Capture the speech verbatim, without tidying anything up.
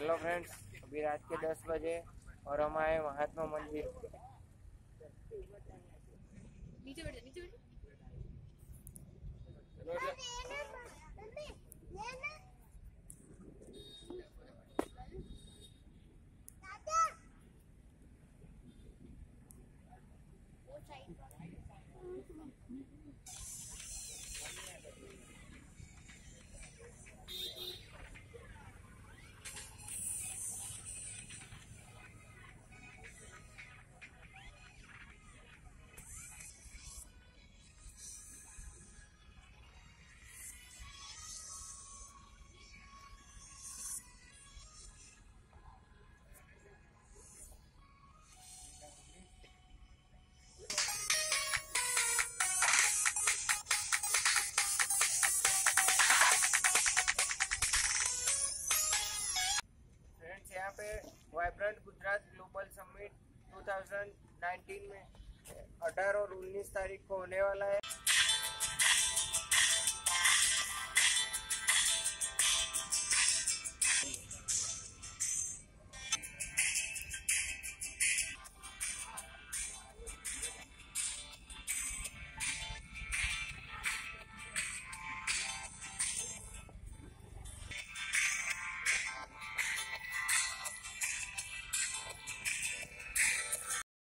Hello friends, अभी रात के दस बजे और हम आए महात्मा मंदिर। नीचे बैठ जा, नीचे बैठ। फ्रेंड्स, यहाँ पे वाइब्रेंट गुजरात ग्लोबल समिट दो हज़ार उन्नीस में अठारह और उन्नीस तारीख को होने वाला है।